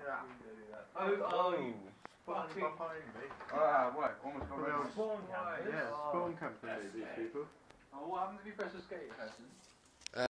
Fucking behind me. What? Almost got rid of Spawn campers. Yeah, spawn campers, these people. Oh, what happens if you press escape, person?